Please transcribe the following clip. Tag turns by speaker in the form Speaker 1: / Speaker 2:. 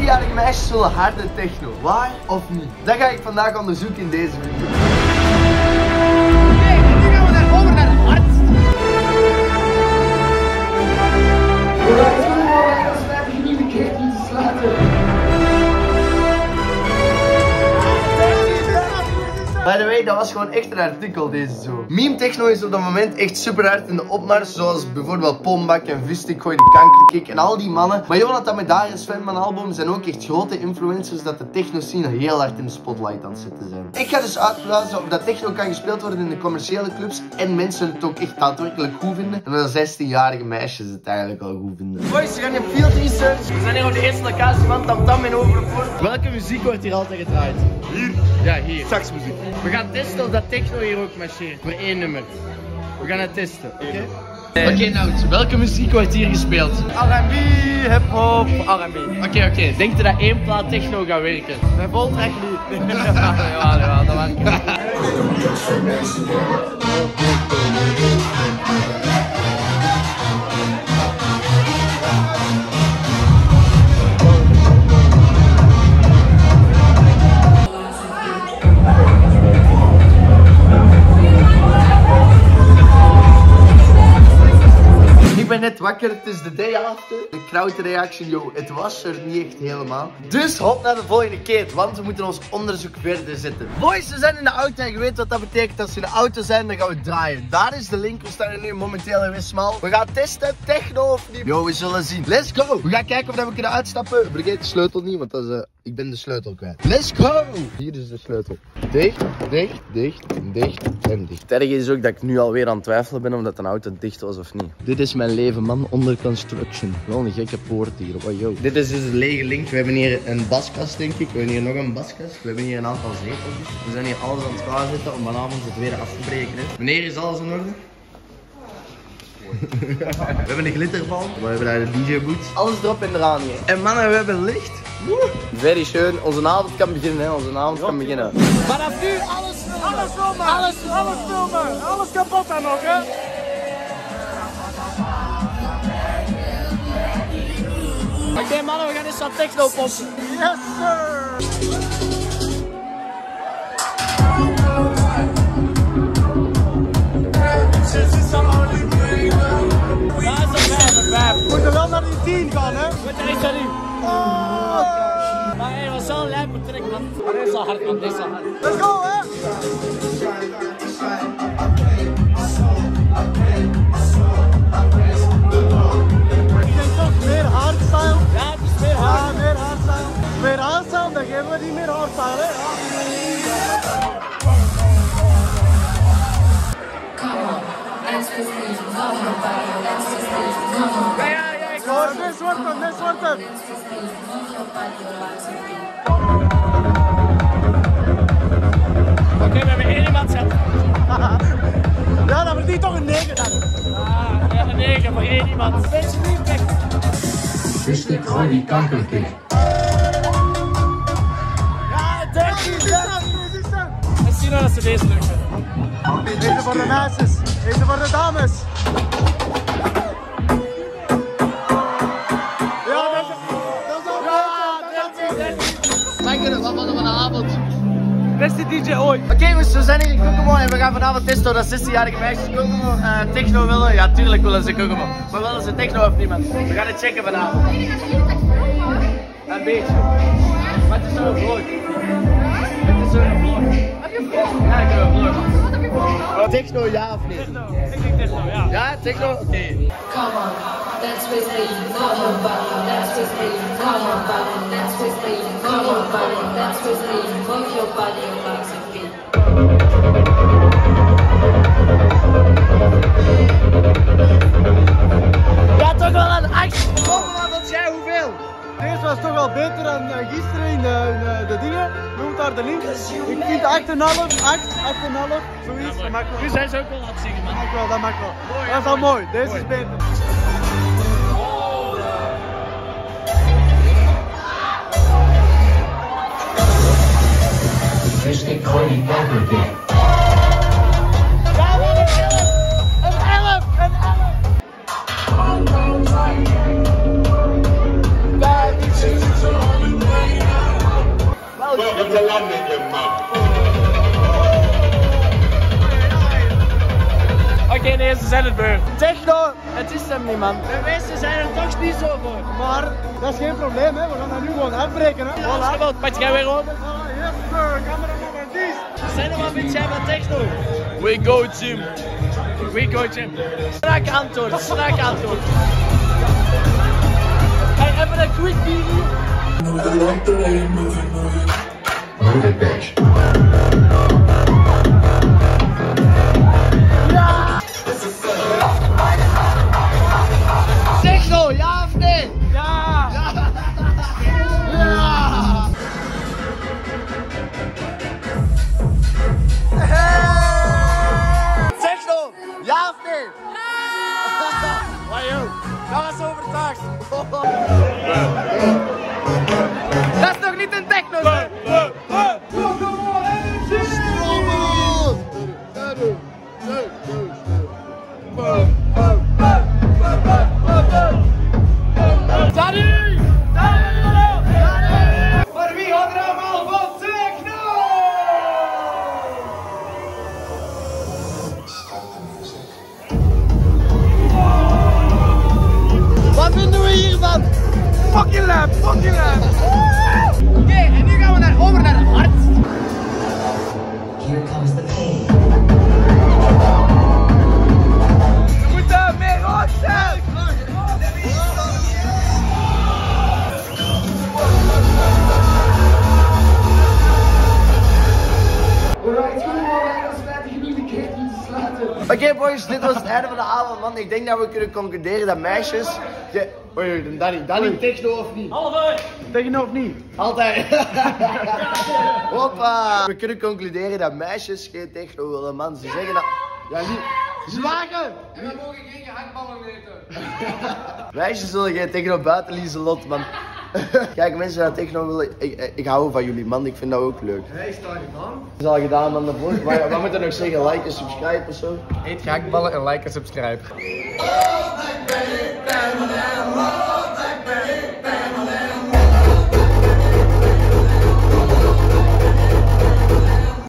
Speaker 1: 16-jarige meisjes zullen harde techno. Waar of niet? Dat ga ik vandaag onderzoeken in deze video.
Speaker 2: Nee, nu gaan we naar over naar het hart.
Speaker 1: By the way, dat was gewoon echt een artikel deze zo. Meme techno is op dat moment echt super hard in de opmars. Zoals bijvoorbeeld Pombak en Vistik, Gooi de Kankerkick en al die mannen. Maar Jonathan met Darius fan van album zijn ook echt grote influencers dat de techno scene heel hard in de spotlight aan het zetten zijn. Ik ga dus uitplaatsen of dat techno kan gespeeld worden in de commerciële clubs en mensen het ook echt daadwerkelijk goed vinden. En dat 16-jarige meisjes het eigenlijk al goed vinden. Boys, we gaan hier field research. We zijn hier op de eerste locatie van Tam Tam in Overpoort.
Speaker 3: Welke muziek wordt hier altijd gedraaid?
Speaker 1: Hier?
Speaker 3: Ja, hier.
Speaker 1: Saxmuziek.
Speaker 3: We gaan testen of dat techno hier ook marcheert. Voor 1 nummer. We gaan het testen, oké? Oké, Nout. Welke muziek wordt hier gespeeld?
Speaker 2: R&B, hip-hop, R&B.
Speaker 3: Oké. Denk je dat 1 plaat techno gaat werken?
Speaker 2: Bij Voltrek niet.
Speaker 3: Ja, dat werkt.
Speaker 1: Ik ben net wakker, het is de day after. De crowd reaction, yo, het was er niet echt helemaal. Dus hop naar de volgende keer, want we moeten ons onderzoek verder zetten. Boys, we zijn in de auto en je weet wat dat betekent. Als we in de auto zijn, dan gaan we draaien. Daar is de link, we staan er nu momenteel in Westmaal. We gaan testen, techno of niet. Yo, we zullen zien. Let's go! We gaan kijken of we kunnen uitstappen. Vergeet de sleutel niet, want dat is, ik ben de sleutel kwijt. Let's go! Hier is de sleutel. Dicht en dicht. Het erge is ook dat ik nu alweer aan het twijfelen ben of dat een auto dicht was of niet. Dit is mijn leven, man, onder construction. Wel een gekke poort hier. Oh, yo. Dit is dus een lege link. We hebben hier een baskast, denk ik. We hebben hier nog een baskast. We hebben hier een aantal zetels. We zijn hier alles aan het klaarzetten om vanavond het weer af te breken. Hè. Meneer, is alles in orde? We hebben een glitterbal. We hebben daar de DJ-boots. Alles erop en eraan hier. En mannen, we hebben licht. Very schön. Onze avond kan beginnen, hè. Onze avond kan beginnen.
Speaker 2: Vanaf nu alles filmen. Alles filmen. Alles kapot dan nog, hè. Oké, mannen, we gaan eens wat techno pompen. Yes, sir. We moeten wel naar die 10 gaan, hè? Met de Italie. Oh! Maar hij was zo lijp met trek, man. Maar dit is al hard, man. Dit is al hard. Let's go, hè? Ik denk toch meer hardstyle. Ja, het is meer hard. Ja, meer hardstyle. Meer hardstyle, dan geven we die meer hardstyle, hè? Ja, ik hoor het. Net wordt het. Oké, we hebben 1 iemand zet. Ja, dan verdient toch een 9 dan. Ja, een 9 voor 1 iemand. Beetje niet weg.
Speaker 4: Vistik, Gooi die Kankerkick.
Speaker 2: Ja, 13. En zien we dat ze deze lukken. Deze voor de meisjes. Deze voor de dames. Ja, dat is al.
Speaker 3: Lekker, wat van de avond.
Speaker 2: Beste DJ ooit.
Speaker 1: Oké, we zijn hier in Kokomo en we gaan vanavond testen of dat 16-jarige meisjes Kokomo techno willen. Ja, tuurlijk willen ze Kokomo. Maar willen ze techno of niemand? We gaan het checken vanavond. Een beetje. Maar het is zo'n vlog. Het is zo'n vlog. Heb je een vlog? Ja, ik heb een vlog. Wat heb je vlog? Techno, ja of nee?
Speaker 2: Techno. Ik denk techno, ja.
Speaker 1: Ja, techno? Oké.
Speaker 5: Come on, dance with me, come on, buddy, dance with me, come on, buddy, dance with me, come on, buddy, dance with me, move your body and bounce with me.
Speaker 2: Ja, toch wel een 8. Wat jij hoeveel? Deze was toch wel beter dan gisteren in de dingen. Noemt daar de link. Ik vind 8,5, 8,5, zoiets. Dat mag wel.
Speaker 3: Nu zijn ze ook wel laten zingen, man.
Speaker 2: Dat mag wel. Dat is al mooi. Deze is beter.
Speaker 4: Vistik, Gooi die Kankerkick.
Speaker 2: Ja, wat een 11! Een 11!
Speaker 3: Oké, nee, ze zijn het beu.
Speaker 2: Techno!
Speaker 3: Het is hem niet, man. De meesten zijn er toch niet zo voor.
Speaker 2: Maar dat is geen probleem, hè. We gaan dat nu gewoon afbreken, hè.
Speaker 3: Voilà. Wat jij weer open?
Speaker 2: Yes, sir. Cameraman en dies.
Speaker 3: Zijn er wat met jij van techno? We go gym. We go gym. Strak antwoord, strak antwoord. Hey, even een quick video.
Speaker 4: Move it, bitch.
Speaker 1: Techno, ja of nee?
Speaker 2: Ja!
Speaker 1: Ja! Techno, ja of nee?
Speaker 3: Waar joh? Dat was overtuigd.
Speaker 2: Dat is nog niet een techno, hè?
Speaker 3: Danny!
Speaker 2: Maar wie had er allemaal van techno?
Speaker 1: Wat vinden we hiervan?
Speaker 2: Fucking lamp, fucking lamp. Oké, en nu gaan we over naar het hart.
Speaker 4: Here comes the pain.
Speaker 2: We moeten meer rozen.
Speaker 1: Oké, boys, dit was het einde van de avond, man. Ik denk dat we kunnen concluderen dat meisjes... Oei, Danny, techno of niet?
Speaker 2: Techno of niet?
Speaker 1: Altijd. Hoppa. We kunnen concluderen dat meisjes geen techno willen, man. Ze zeggen dat... Ja, niet... Zwagen!
Speaker 3: En we mogen geen gehaktballen eten.
Speaker 1: Meisjes zullen geen techno buiten Lieselot, man. Kijk, mensen die techno willen, ik hou van jullie, man. Ik vind dat ook leuk.
Speaker 2: Hij is daar gedaan.
Speaker 1: Het is al gedaan, man. Wat moet je nog zeggen? Like en subscribe of zo?
Speaker 3: Eet gehaktballen en like en subscribe.